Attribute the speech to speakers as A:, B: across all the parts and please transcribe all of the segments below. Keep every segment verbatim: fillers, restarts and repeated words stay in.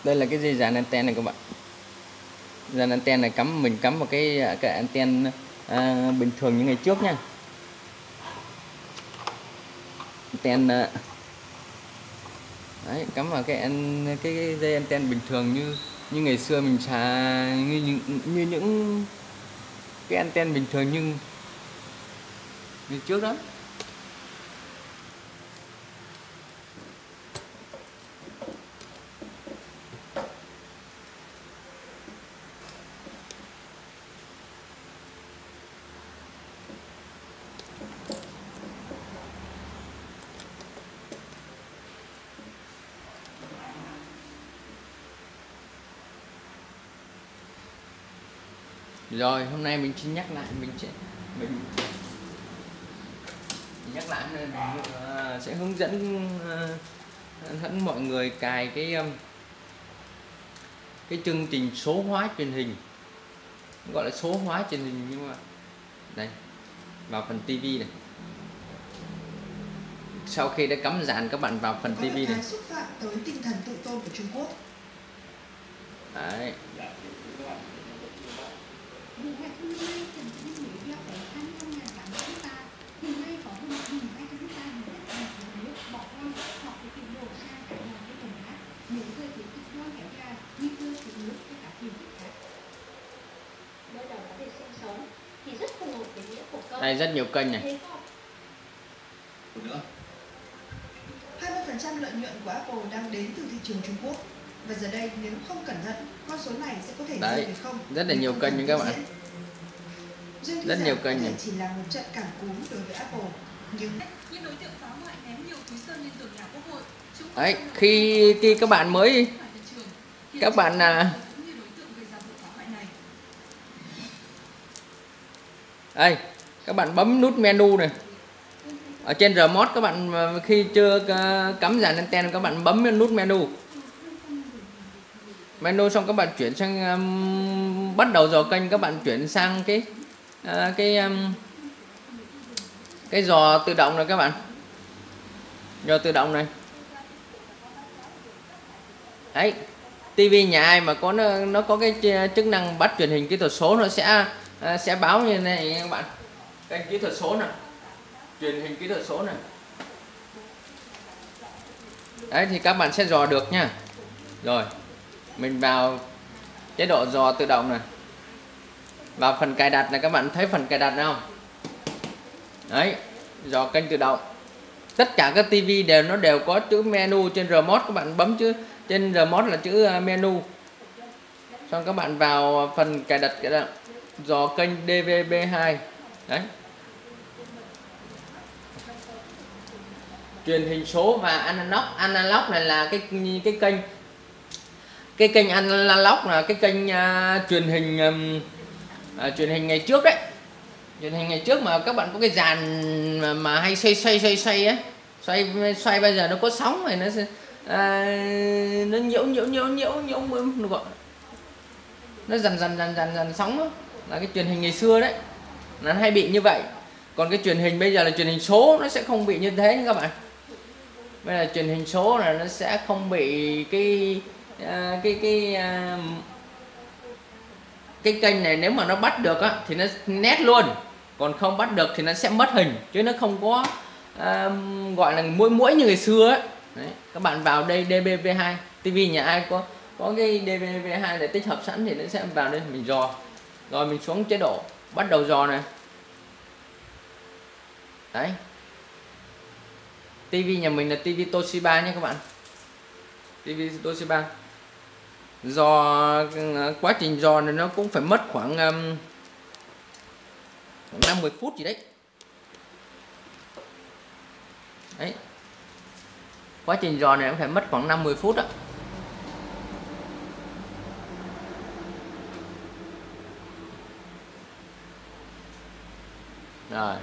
A: Đây là cái dây dàn anten này các bạn. Dàn anten này cắm mình cắm vào cái cái anten à, bình thường như ngày trước nha. Anten à, đấy, cắm vào cái an, cái, cái dây anten bình thường như như ngày xưa mình xài như, như, như những cái anten bình thường nhưng như trước đó. Rồi hôm nay mình xin nhắc lại mình sẽ mình, mình nhắc lại mình uh, sẽ hướng dẫn uh, dẫn mọi người cài cái um, cái chương trình số hóa truyền hình, gọi là số hóa truyền hình. Nhưng mà đây, vào phần tivi này, sau khi đã cắm dàn các bạn vào phần tivi này,
B: xúc phạm tới tinh thần tự tôn của Trung Quốc.
A: đấy. Đây rất nhiều kênh này.
B: hai mươi phần trăm lợi nhuận của Apple đang đến từ thị trường Trung Quốc. Và giờ đây nếu không cẩn thận, con số này sẽ có thể rơi về không.
A: Rất là nhiều kênh nha các bạn. Rất nhiều kênh này.
B: Chỉ là một trận cảm cúm đối với Apple. Nhưng
C: những đối tượng phá hoại ném nhiều túi sơn lên tường nhà Quốc hội.
A: Đấy, khi khi các bạn mới các bạn là đây, các bạn bấm nút menu này ở trên remote, các bạn khi chưa cắm dàn anten các bạn bấm nút menu menu xong các bạn chuyển sang um, bắt đầu dò kênh, các bạn chuyển sang cái uh, cái um, cái dò tự động này các bạn, dò tự động này. Đấy, tivi nhà ai mà có nó, nó có cái chức năng bắt truyền hình kỹ thuật số, nó sẽ uh, sẽ báo như này các bạn, kênh kỹ thuật số này, truyền hình kỹ thuật số này. Đấy thì các bạn sẽ dò được nha. Rồi mình vào chế độ dò tự động này, vào phần cài đặt này, các bạn thấy phần cài đặt không? Đấy, dò kênh tự động. Tất cả các tivi đều nó đều có chữ menu trên remote, các bạn bấm chữ trên remote là chữ menu. Xong các bạn vào phần cài đặt cái đó, dò kênh đê vê bê hai. Đấy. Truyền hình số và analog. Analog này là cái cái kênh cái kênh analog là cái kênh uh, truyền hình um, uh, truyền hình ngày trước đấy, truyền hình ngày trước mà các bạn có cái dàn mà, mà hay xoay xoay xoay xoay ấy, xoay xoay bây giờ nó có sóng này, nó uh, nó nhiễu nhiễu nhiễu nhiễu nhiễu nó gọi nó dần dần dần dần dần sóng đó. Là cái truyền hình ngày xưa đấy, nó hay bị như vậy. Còn cái truyền hình bây giờ là truyền hình số, nó sẽ không bị như thế nha các bạn. Bây giờ truyền hình số là nó sẽ không bị cái À, cái cái à, cái kênh này nếu mà nó bắt được á, thì nó nét luôn, còn không bắt được thì nó sẽ mất hình, chứ nó không có à, gọi là mũi mũi như ngày xưa ấy. Đấy, các bạn vào đây đê vê bê hai, tivi nhà ai có có cái đê vê bê hai để tích hợp sẵn thì nó sẽ vào đây mình dò. Rồi mình xuống chế độ bắt đầu dò này. Đấy, tivi nhà mình là tivi Toshiba nhé các bạn, tivi Toshiba. Do quá trình dò này nó cũng phải mất khoảng um, năm mươi phút gì đấy. Đấy, quá trình dò này cũng phải mất khoảng năm mươi phút đó. Rồi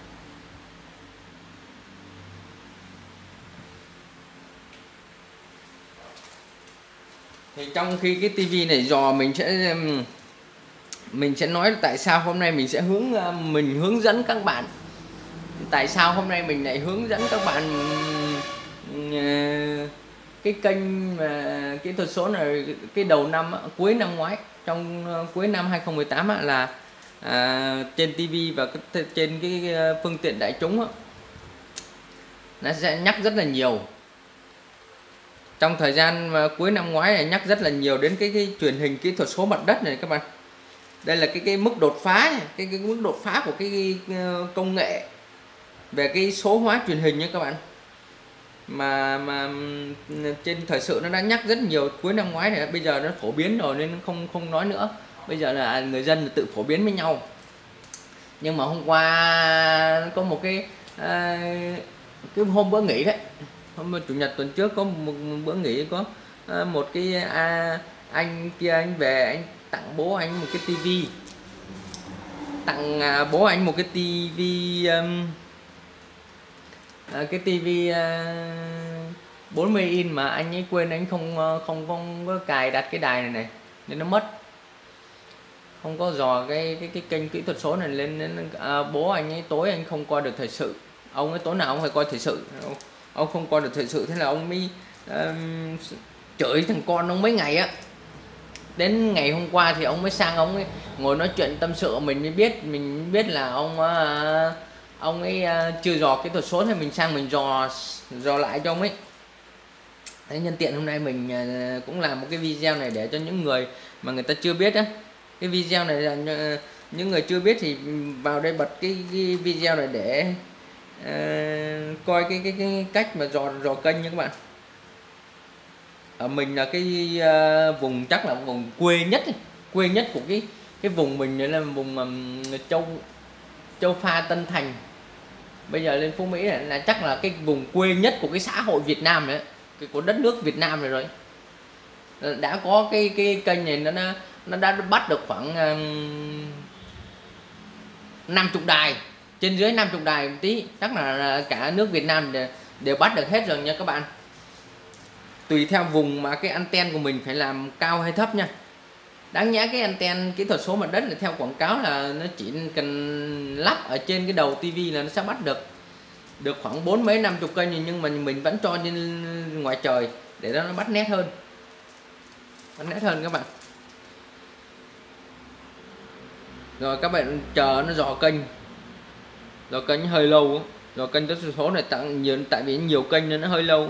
A: thì trong khi cái tivi này dò, mình sẽ mình sẽ nói tại sao hôm nay mình sẽ hướng mình hướng dẫn các bạn, tại sao hôm nay mình lại hướng dẫn các bạn cái kênh mà kỹ thuật số này cái đầu năm á, cuối năm ngoái, trong cuối năm hai không một tám á, là à, trên ti vi và cái, trên cái phương tiện đại chúng á, nó sẽ nhắc rất là nhiều. Trong thời gian mà cuối năm ngoái này nhắc rất là nhiều đến cái, cái truyền hình kỹ thuật số mặt đất này các bạn. Đây là cái cái mức đột phá này, cái cái mức đột phá của cái, cái công nghệ về cái số hóa truyền hình nha các bạn. Mà mà trên thời sự nó đã nhắc rất nhiều cuối năm ngoái này, bây giờ nó phổ biến rồi nên không không nói nữa. Bây giờ là người dân tự phổ biến với nhau. Nhưng mà hôm qua có một cái à, cái hôm bữa nghỉ đấy, hôm chủ nhật tuần trước có một bữa nghỉ, có à, một cái à, anh kia anh về anh tặng bố anh một cái tivi, tặng à, bố anh một cái tivi um, à, cái tivi à, bốn mươi inch mà anh ấy quên anh không không không có cài đặt cái đài này này nên nó mất, không có dò cái cái cái kênh kỹ thuật số này lên nên à, bố anh ấy tối anh không coi được thời sự, ông ấy tối nào ông phải coi thời sự, ông, ông không coi được thời sự, thế là ông mới um, chửi thằng con ông mấy ngày á. Đến ngày hôm qua thì ông mới sang, ông ấy ngồi nói chuyện tâm sự, mình mới biết mình biết là ông uh, ông ấy uh, chưa dò kỹ thuật số, thì mình sang mình dò dò lại cho ông ấy. Thế nhân tiện hôm nay mình uh, cũng làm một cái video này để cho những người mà người ta chưa biết á. Cái video này là uh, những người chưa biết thì vào đây bật cái, cái video này để uh, coi cái, cái cái cách mà dò dò kênh nha các bạn. Ở mình là cái uh, vùng chắc là vùng quê nhất, quê nhất của cái cái vùng mình là vùng um, châu châu Pha Tân Thành. Bây giờ lên Phú Mỹ là, là chắc là cái vùng quê nhất của cái xã hội Việt Nam đấy, cái của đất nước Việt Nam này rồi. Đã có cái cái kênh này nó nó đã bắt được khoảng um, năm mươi đài, trên dưới năm mươi đài một tí, chắc là cả nước Việt Nam đều, đều bắt được hết rồi nha các bạn. Tùy theo vùng mà cái anten của mình phải làm cao hay thấp nha. Đáng nhẽ cái anten kỹ thuật số mặt đất là theo quảng cáo là nó chỉ cần lắp ở trên cái đầu tivi là nó sẽ bắt được được khoảng bốn mấy năm chục kênh, nhưng mà mình vẫn cho lên ngoài trời để nó bắt nét hơn, bắt nét hơn các bạn. Rồi các bạn chờ nó dò kênh, dò kênh hơi lâu, dò kênh kỹ thuật số này tặng nhiều, tại vì nhiều kênh nên nó hơi lâu.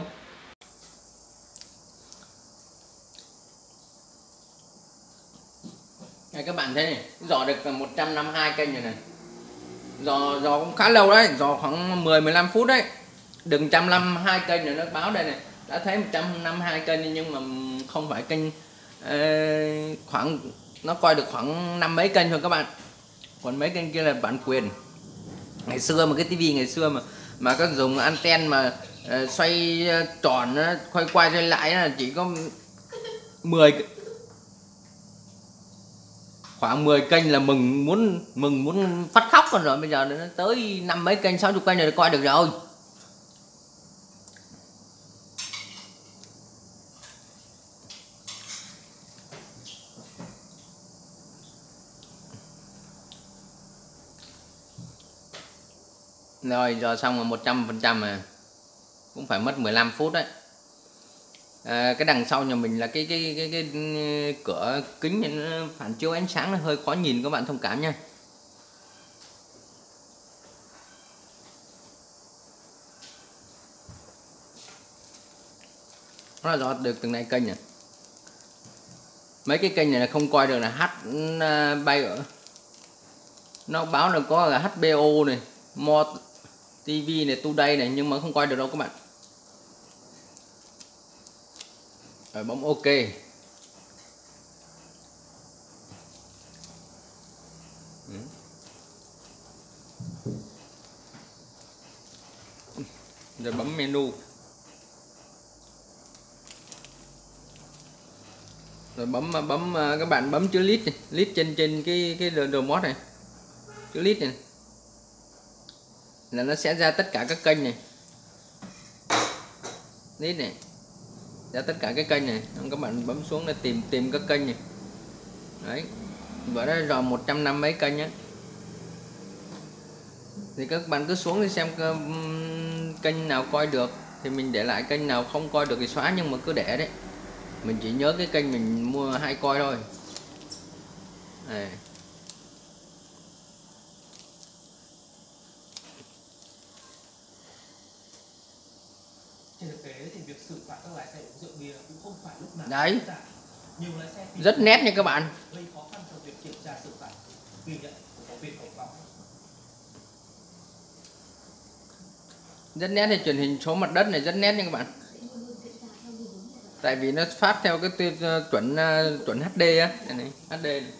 A: Này các bạn thấy này, dò được một trăm năm mươi hai kênh rồi này. Dò dò cũng khá lâu đấy, dò khoảng mười mười lăm phút đấy. Đừng một trăm năm mươi hai kênh rồi nó báo đây này. Đã thấy một trăm năm mươi hai kênh nhưng mà không phải kênh uh, khoảng nó coi được khoảng năm mấy kênh thôi các bạn. Còn mấy kênh kia là bản quyền. Ngày xưa mà cái tivi ngày xưa mà mà các dùng anten mà uh, xoay tròn quay quay xoay lại là chỉ có mười khoảng mười kênh là mừng muốn mừng muốn phát khóc rồi, rồi bây giờ nó tới năm mấy kênh sáu mươi kênh rồi coi được rồi. Rồi giờ xong rồi một trăm phần trăm mà cũng phải mất mười lăm phút đấy. À, cái đằng sau nhà mình là cái cái cái, cái, cái cửa kính này nó phản chiếu ánh sáng nó hơi khó nhìn, các bạn thông cảm nha. Nó là dò được từng này kênh này. Mấy cái kênh này là không coi được là H bay ở nó báo là có là hát bê o này, More ti vi này, Today này, nhưng mà không coi được đâu các bạn. Rồi bấm OK. Rồi bấm menu. Rồi bấm bấm các bạn bấm chữ list này, list trên trên cái cái remote này. Chữ list này là nó sẽ ra tất cả các kênh này. List này ra tất cả cái kênh này, các bạn bấm xuống để tìm tìm các kênh này. Đấy, bữa đó rồi một trăm năm mấy kênh nhé. Thì các bạn cứ xuống để xem kênh nào coi được thì mình để lại, kênh nào không coi được thì xóa, nhưng mà cứ để đấy. Mình chỉ nhớ cái kênh mình mua hay coi thôi. Đây.
D: Trên thực tế thì việc xử phạt các lái xe uống rượu bia cũng không phải lúc nào
A: Đấy.
D: dễ dàng. Nhiều lái xe
A: Rất nét nha các bạn.
D: gây khó khăn trong việc kiểm tra xử phạt. Ghi nhận của phóng viên Hồng Phong.
A: Rất nét thì truyền hình số mặt đất này rất nét nha các bạn. Tại vì nó phát theo cái tiêu chuẩn chuẩn hát đê á, này, hát đê này.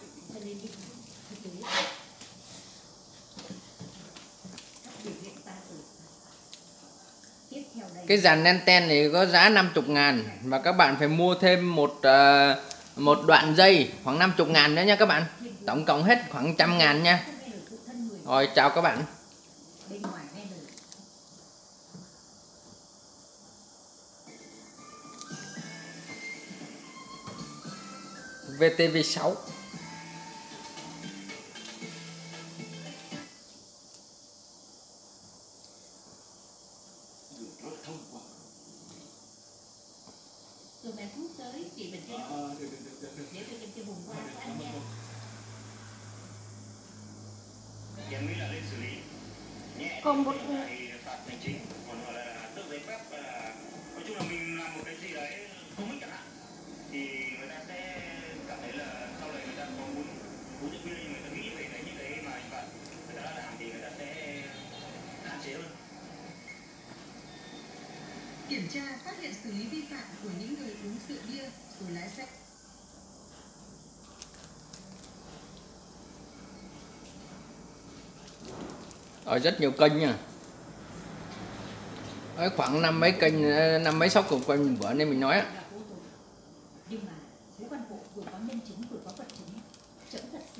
A: Cái dàn anten này có giá năm mươi ngàn và các bạn phải mua thêm một uh, một đoạn dây khoảng năm mươi ngàn nữa nha các bạn. Tổng cộng hết khoảng một trăm ngàn nha. Rồi chào các bạn. vê tê vê sáu.
E: Rồi mẹ thuốc tới chị mình cho nó. Để tôi cho bùng qua anh nha.
F: Còn một
G: nói chung là mình làm một cái gì đấy không mất chẳng hạn thì người ta sẽ cảm thấy là sau này người ta có muốn uống rượu bia, người ta nghĩ về cái những cái mà người ta đã làm thì người ta sẽ hạn chế hơn.
B: Kiểm tra phát hiện xử lý vi phạm của những người uống rượu bia rồi lái xe.
A: Ở rất nhiều kênh nha. Ở khoảng năm mấy kênh, năm mấy sáu cục kênh bữa nay mình nói á.
E: Nhưng mà Vũ Văn Bộ vừa có nhân chứng vừa có vật chứng, chậm thật sự.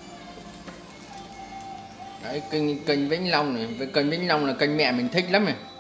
A: Đấy, kênh kênh Vĩnh Long này, với kênh Vĩnh Long là kênh mẹ mình thích lắm này.